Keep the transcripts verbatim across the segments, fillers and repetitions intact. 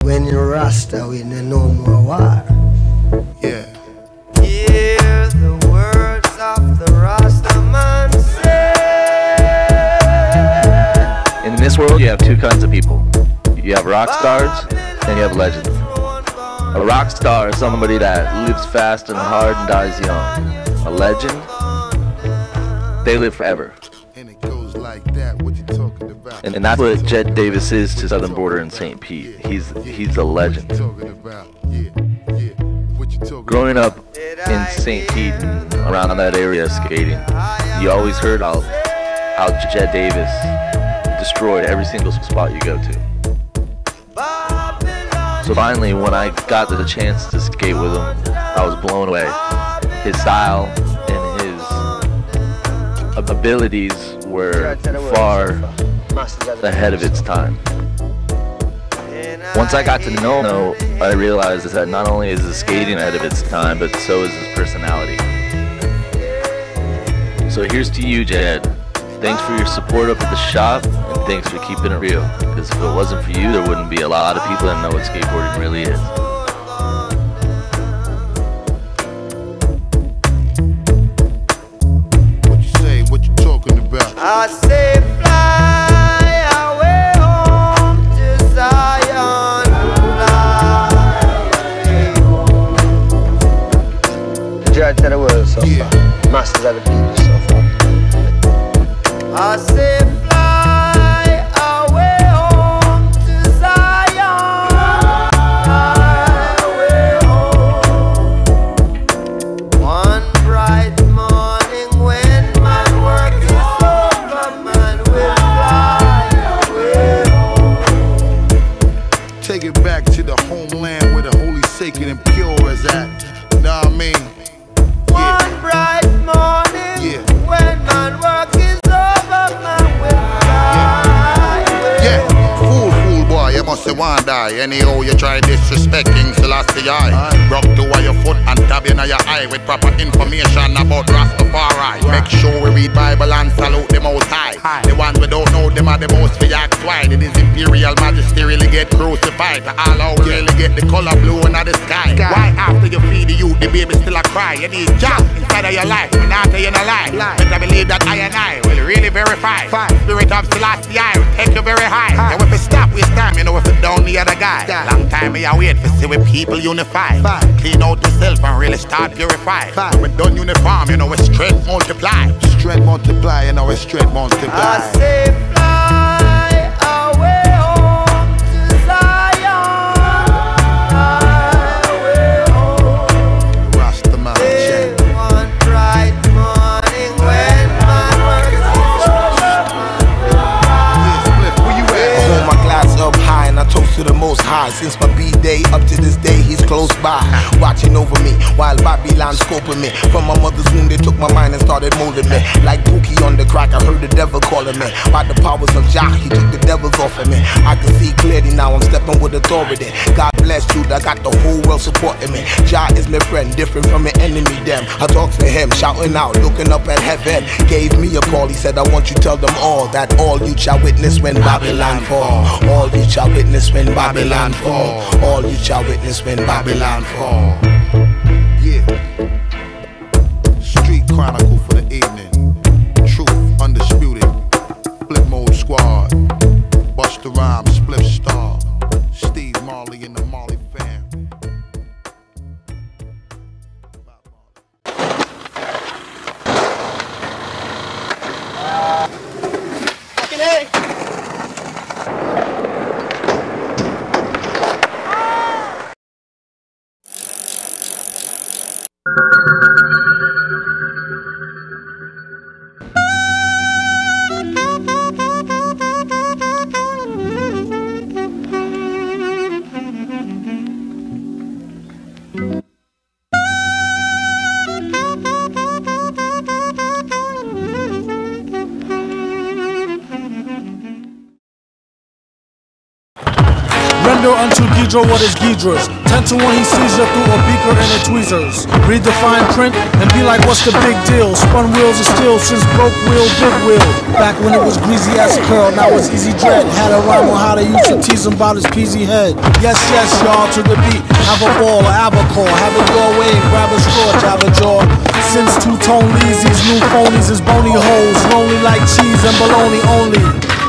When you're Rasta, we no more war. Yeah. Hear the words of the Rasta man say. In this world, you have two kinds of people. You have rock stars, and you have legends. A rock star is somebody that lives fast and hard and dies young. A legend, they live forever. And it goes like that, what you talking about? And, and that's what Jet Davis is to Southern Border and Saint Pete. He's he's a legend. Growing up in Saint Pete and around that area skating, you always heard how, how Jet Davis destroyed every single spot you go to. So finally, when I got the chance to skate with him, I was blown away. His style and his abilities were far ahead of its time. Once I got to know him, I realized that not only is his skating ahead of its time, but so is his personality. So here's to you, Jed. Thanks for your support up at the shop, and thanks for keeping it real. Because if it wasn't for you, there wouldn't be a lot of people that know what skateboarding really is. What you say? What you talking about? I say fly away home to Zion. The judge of the world suffer. Yeah. Masters of the people suffer. I say fly away home to Zion. Fly away home. One bright morning when my work is over, man will fly away home. Take it back to the homeland where the holy, sacred, and pure is at. Know what I mean? One bright morning Yeah. when my work is over, man will fly away Yeah, fool, fool boy, you must say one die. Anyhow, you try disrespecting Selassie I. Rock to your foot and tab in your eye with proper information about Rastafari. Make sure we read Bible and salute the Most High. The ones we don't know, them are the most for ask why. Did His Imperial Majesty really get crucified? To all out really get the color blue in the sky. Why after you feed the youth, the baby still a cry? You need Jah inside of your life, and after you no lie. Better believe that I and I will really verify. Spirit of Selassie I will take you very high. And if we stop, waste time, you know if we down the other guy. Long time me I wait for see we people unify. Clean out yourself and really start purify. When we done uniform, you know we strength multiply. Strength multiply, you know we strength multiply. I say fly away home to Zion. Fly away home. Rastaman, Say check. one bright morning when my work is over. Yeah, Split, where you I at? hold my glass up high and I toast to the Most High. Since my B-day up to this day, He's close by, watching over me while Babylon scoping me. From my mother's womb, they took my mind and started molding me. Like Pookie on the crack, I heard the devil calling me. By the powers of Jah, He took the devils off of me. I can see clearly now, I'm stepping with authority. God bless you, I got the whole world supporting me. Jah is my friend, different from my enemy them. I talk to Him, shouting out, looking up at heaven. Gave me a call, He said, I want you to tell them all that all you shall witness when Babylon fall. All you shall witness when Babylon fall. All you shall witness when Babylon fall. Yeah. Street Chronicle for the evening. Truth undisputed. Flip Mode Squad. Busta Rhymes, Split Star. Steve Marley and the Marley fam. Render unto Ghidra what is Ghidra's. Ten to one he sees you through a beaker and a tweezers. Read the fine print and be like, what's the big deal? Spun wheels of steel since broke wheel, big wheel. Back when it was greasy as curl, now it's easy dread. Had a rhyme on how they used to tease him about his peasy head. Yes, yes, y'all, to the beat. Have a ball, or albacore. Have it your way, grab a straw, jab a jaw. Since two-tone leads, these new phonies is bony hoes. Lonely like cheese and bologna only.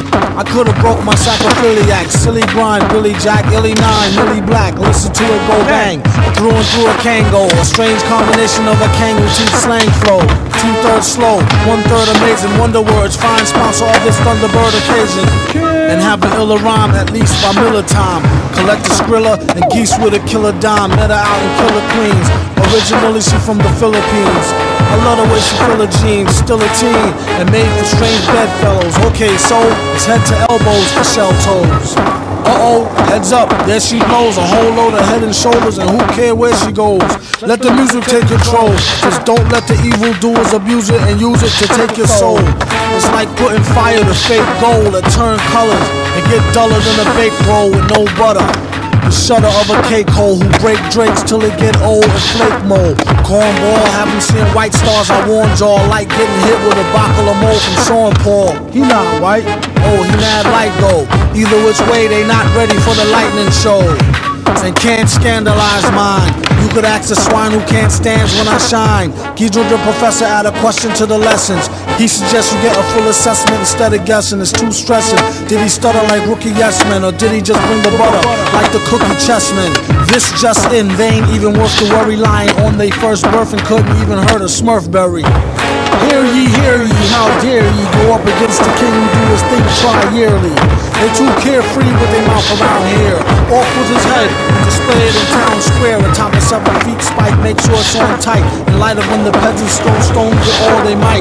I could've broke my sacrophiliac. Silly grind, Billy Jack, Illy Nine, Millie Black. Listen to it go bang. Through and through a Kango. A strange combination of a Kango teeth slang flow. Two-thirds slow, one-third amazing. Wonder words, fine sponsor of this Thunderbird occasion. And have an iller rhyme, at least by Miller time. Collect a Skrilla and geese with a killer dime. Met her out in Killer Queens. Originally she from the Philippines. I love the way she fill her jeans. Still a teen and made for strange bedfellows. Okay, so it's head to elbows for shell toes. Uh-oh, heads up, there she blows. A whole load of head and shoulders, and who care where she goes? Let the music take control. Just don't let the evildoers abuse it and use it to take your soul. It's like putting fire to fake gold that turn colors and get duller than a baked roll with no butter. The shutter of a cake hole who break drakes till it get old and flake mold. Cornball, haven't seen white stars, I warned y'all. Like getting hit with a bottle of mold from Sean Paul. He not white, oh he mad light though. Either which way they not ready for the lightning show. And can't scandalize mine. You could ask a swine who can't stand when I shine. Ghidra the professor add a question to the lessons. He suggests you get a full assessment instead of guessing. It's too stressing. Did he stutter like rookie yes men, or did he just bring the butter like the cookie chessman? This just in, they ain't even worth the worry. Lying on they first birth and couldn't even hurt a Smurfberry. Hear ye, hear ye, how dare ye go up against the king who do his thing try yearly. They too carefree with their mouth around here. Off with his head, displayed in town square. Atop of seven feet spike, make sure it's on tight. In light of when the peasants throw stones with all they might.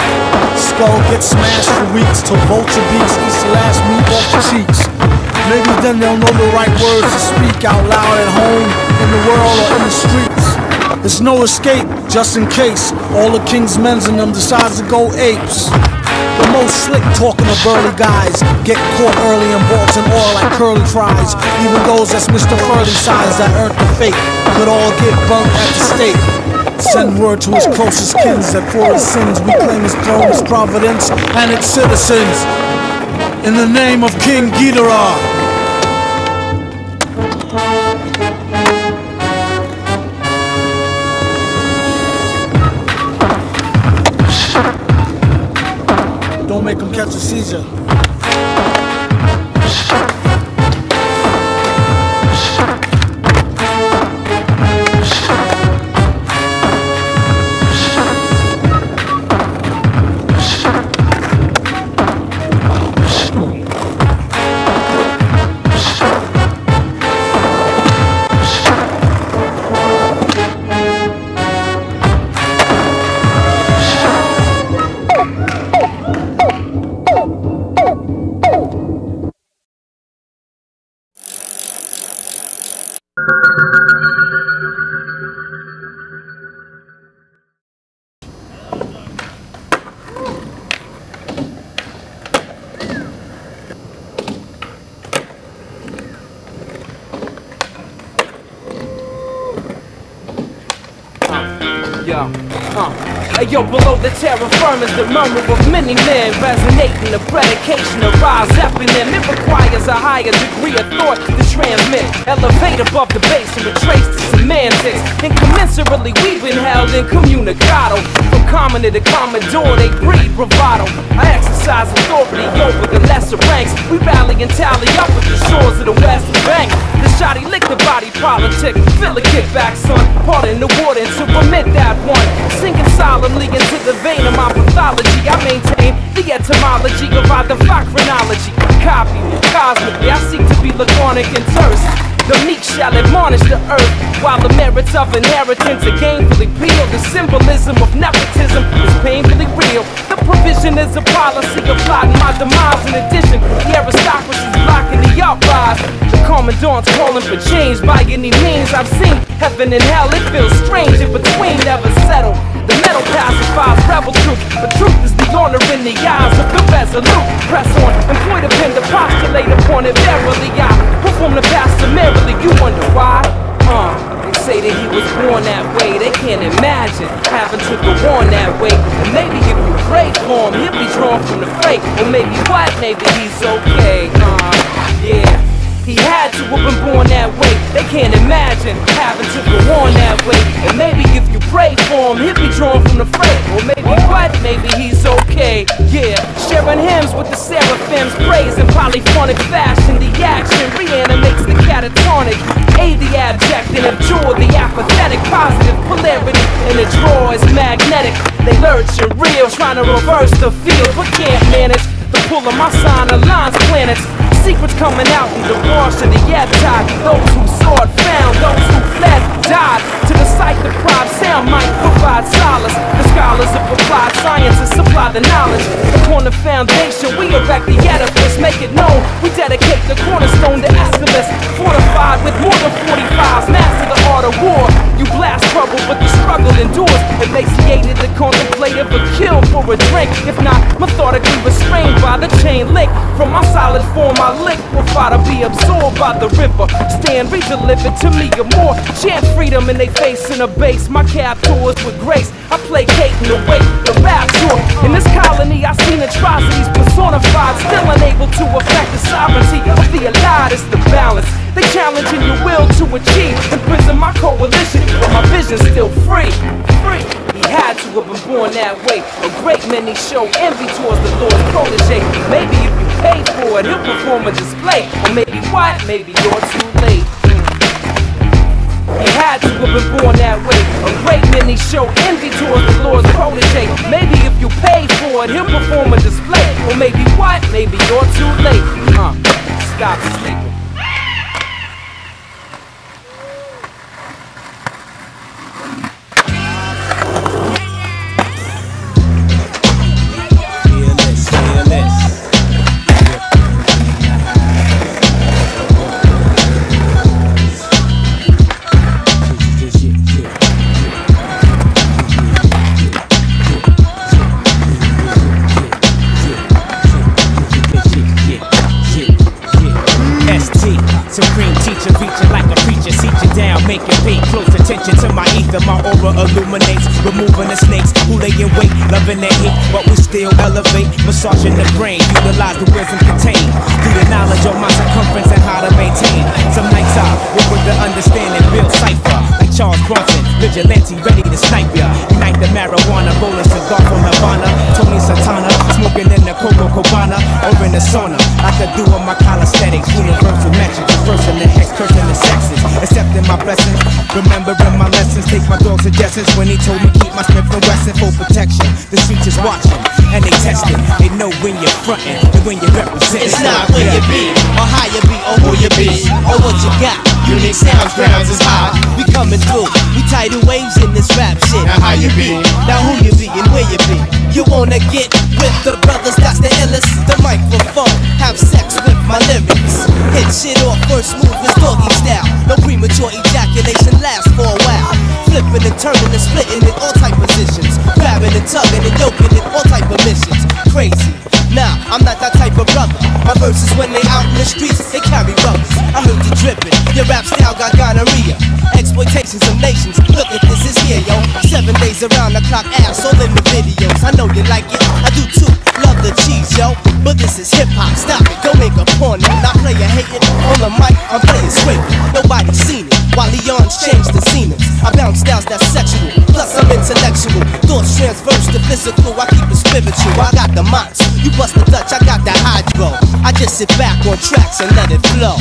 Skull gets smashed for weeks till vulture beats eats the last meat off the cheeks. Maybe then they'll know the right words to speak out loud at home, in the world, or in the streets. There's no escape, just in case all the king's men's in them decides to go apes. The most slick talking of burly guys get caught early and bought in oil like curly fries. Even those that's Mister Furley size that earned the fate could all get burnt at the stake. Send word to his closest kins that for his sins we claim his throne, his providence, and its citizens. In the name of King Ghidra. Don't make him catch a seizure. Yo, uh, hey, yo, below the terra firma is the murmur of many men, resonating the predication of rise up in them. It requires a higher degree of thought to transmit, elevate above the base and retrace the semantics. Incommensurately, we've been held incommunicado. From commoner to commodore, they breed bravado. I exercise authority over the lesser ranks. We rally and tally up with the shores of the West Bank. The shotty lick the body politic, feel a kickback, son. Pardon the warden to permit that one. Sinking solemnly into the vein of my pathology, I maintain the etymology of our defy chronology. Copy me cosmically, I seek to be laconic and terse. The meek shall admonish the earth, while the merits of inheritance are gainfully peeled. The symbolism of nepotism is painfully real. The provision is a policy applied in my demise. In addition, the aristocracy is blocking the uprise. The commandant's calling for change by any means. I've seen heaven and hell, it feels strange in between, never settle. The Metal pacifies rebel truth, but truth is the honor in the eyes of the resolute. Press on and point a pen to postulate upon it. Verily I perform the past summarily. You wonder why? Uh, they say that he was born that way. They can't imagine having to go on that way. And maybe if you pray for him, he'll be drawn from the fake. Or maybe what? Maybe he's okay. Uh, yeah. He had to have been born that way. They can't imagine having to go on that way. And maybe if you pray for him, he'll be drawn from the fray. Or maybe what? Maybe he's okay. Yeah, sharing hymns with the seraphims, praise in polyphonic fashion. The action reanimates the catatonic. Aid the abject and abjure the apathetic. Positive polarity and the draw is magnetic. They lurch and reel, trying to reverse the field, but can't manage the pull of my sign aligns planets. Secrets coming out in the wash of the tide. Those who saw it found, those who fled died. To the sight deprived sound might provide solace. The scholars of applied sciences supply the knowledge. Upon the foundation we erect the edifice. Make it known, we dedicate the cornerstone to Aeschylus. Fortified with more than forty-fives, master the art of war. You blast trouble but the struggle endures. Emaciated the contemplative, a kill for a drink. If not methodically restrained by the chain link. From my solid form I liquefy to be absorbed by the river. Stand, read delivered to me or more. Chance freedom in they face in a base. My captors with grace, I placate in the way the rap tour. In this colony I seen atrocities personified, still unable to affect the sovereignty of the allied. It's the balance they challenging your will to achieve. Imprison my coalition, but my vision's still free. Free. He had to have been born that way. A great many show envy towards the Lord's protege. Maybe if you pay for it, he'll perform a display. Or maybe what? Maybe you're too late. He had to have been born that way. A great many show envy towards the Lord's protege. Maybe if you pay for it, he'll perform a display. Or maybe what? Maybe you're too late. Uh, stop sleeping. Supreme teacher, reaching like a preacher, seat you down, make you pay close attention to my ether. My aura illuminates, removing the snakes who lay in wait, loving their hate, but we still elevate, massaging the brain, utilize the wisdom contained through the knowledge of my circumference and how to maintain. Some nights I work with the understanding, build cipher like Charles Bronson, vigilante ready to snipe ya. Ignite the marijuana, rolling cigar from Havana, Tony Santana, smoking in the Coco Cabana or in the sauna. I could do all my calisthenics, universal metrics. First in the hex, cursing the sexes, accepting my blessings, remembering my lessons. Take my dog's suggestions when he told me keep my Smith and Wesson for protection. The streets is watching and they testing. They know when you're frontin' and when you're representing. It's not where you be, or how you be, or who you be, or what you got. Unique sounds, grounds is high. We coming through, we tidal waves in this rap shit. Now how you be, now who you be, and where you be. You wanna get with the brothers, that's the illest. The microphone, have sex with my lyrics. Hit shit off, first move is doggy style. No premature ejaculation lasts for a while. Flipping and turning and splitting in all type positions. Grabbing and tugging and yoking in all type of missions. Crazy. Nah, I'm not that type of brother. My verses when they out in the streets, they carry rubbers. I heard you dripping, your rap style got gonorrhea. Exploitations of nations, look at this, is here, yo. Seven days around the clock, ass all in the videos. I know you like it, I do too, love the cheese, yo. But this is hip-hop, stop it, don't make a porn. Not player hating, on the mic, I'm playing straight. Nobody's seen it, while Leon's changed the scenes. I bounce styles that's sexual, plus I'm intellectual. Thoughts transverse to physical, I keep it spiritual. I got the mots, you bust the Dutch, I got the hydro. I just sit back on tracks and let it flow.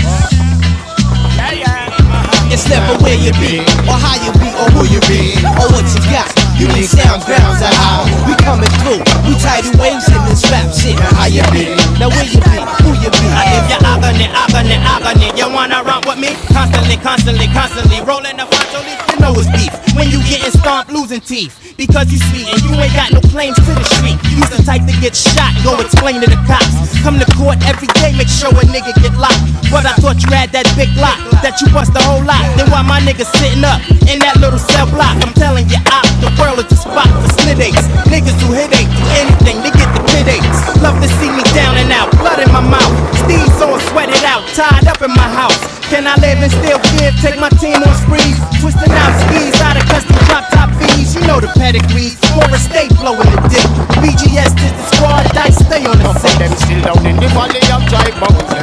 Yeah, yeah. It's never where you be, or how you be, or who you be, or what you got. Unique sounds, grounds are how we coming through. We tidal waves in this rap shit. Now how you be, now where you be, who you be. If you're agony, agony, agony, you wanna run with me? Constantly, constantly, constantly rolling the front, you know it's beef. When you getting stomped, losing teeth. because you sweet and you ain't got no claims to the street. You's the type to get shot, go explain to the cops. Come to court every day, make sure a nigga get locked. But I thought you had that big lock, that you bust the whole lot. Then why my niggas sitting up in that little cell block? I'm telling you out, the world is the spot for snitdates. Niggas who hit ain't do anything, they get the pit aches. Love to see me down and out, blood in my mouth. Steve's all sweated out, tied up in my house. Can I live and still give? Take my team on sprees, twisting out skis out of custom drop top fees. You know the pedigree, Forrest stay blowing the dick. B G S is the squad, dice stay on the set. Them still down in the valley of dry bones.